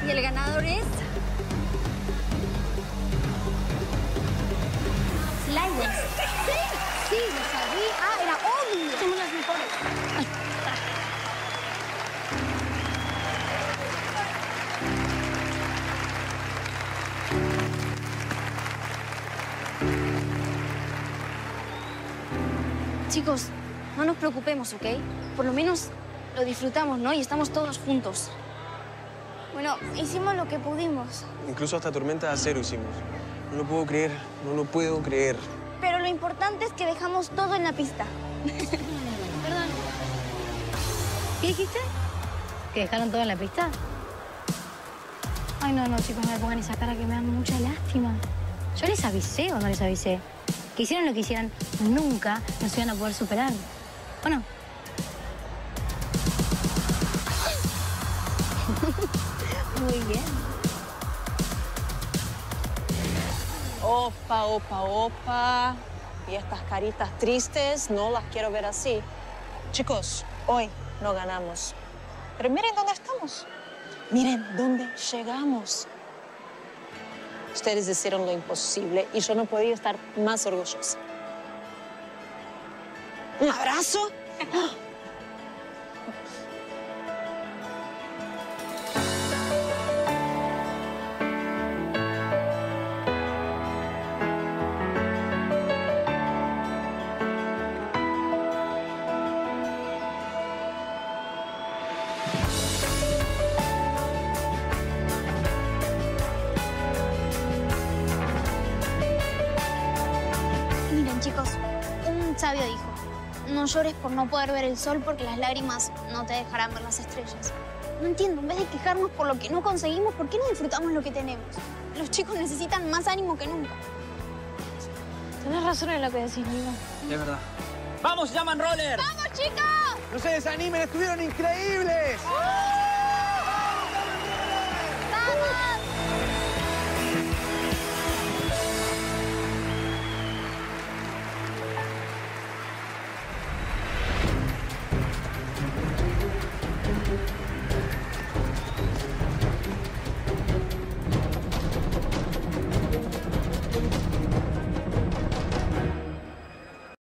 Y el ganador es... Sliders. ¿Sí? Sí, lo sabía. Ah, era obvio. Somos las mejores. Chicos, no nos preocupemos, ¿ok? Por lo menos lo disfrutamos, ¿no? Y estamos todos juntos. Bueno, hicimos lo que pudimos. Incluso hasta tormenta de acero hicimos. No lo puedo creer, no lo puedo creer. Pero lo importante es que dejamos todo en la pista. Perdón. ¿Qué dijiste? ¿Que dejaron todo en la pista? Ay, no, chicos, no me pongan esa cara que me dan mucha lástima. ¿Yo les avisé o no les avisé? Que hicieron lo que hicieran, nunca nos iban a poder superar. ¿O no? Muy bien. Opa, opa, opa. Y estas caritas tristes no las quiero ver así. Chicos, hoy no ganamos. Pero miren dónde estamos. Miren dónde llegamos. Ustedes hicieron lo imposible y yo no podía estar más orgullosa. ¿Un abrazo? Miren, chicos, un sabio dijo, no llores por no poder ver el sol porque las lágrimas no te dejarán ver las estrellas. No entiendo, en vez de quejarnos por lo que no conseguimos, ¿por qué no disfrutamos lo que tenemos? Los chicos necesitan más ánimo que nunca. Tenés razón en lo que decís, Nino. Es verdad. ¡Vamos, llaman roller! ¡Vamos, chicos! No se desanimen, estuvieron increíbles. ¡Vamos!